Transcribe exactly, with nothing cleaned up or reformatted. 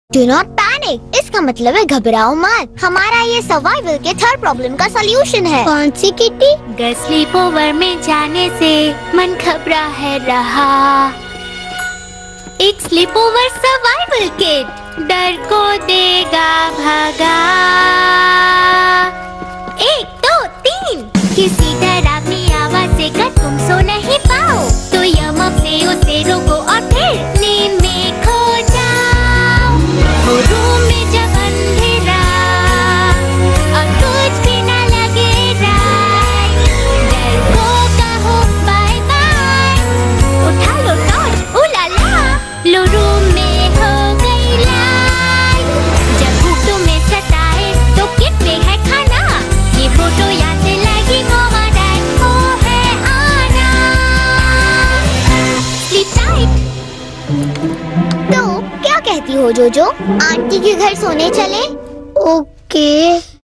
Do not panic, इसका मतलब है घबराओ मत। हमारा ये सर्वाइवल के थर्ड प्रॉब्लम का सॉल्यूशन है। कौन सी किट्टी? घर स्लीप ओवर में जाने से मन घबरा है रहा। एक स्लीप ओवर सर्वाइवल किट डर को देगा भगा। एक दो तीन, किसी डरावनी आवाज से कर तुम सो नहीं पाओ तो यमक से उसे रोको और फिर नींद में खो जाओ। वो रूम में जब अंधेरा और कुछ भी ना लगे रात, डर को कहो बाय बाय, उठा लो टॉर्च उलाला, लो रूम में हो गई लाइट। जब भूख तुम्हें सताए तो किट में है खाना, ये फोटो याद दिलाएगी मम्मा डैड को है आना। Sleep tight. तो क्या कहती हो जोजो, आंटी के घर सोने चले? ओके।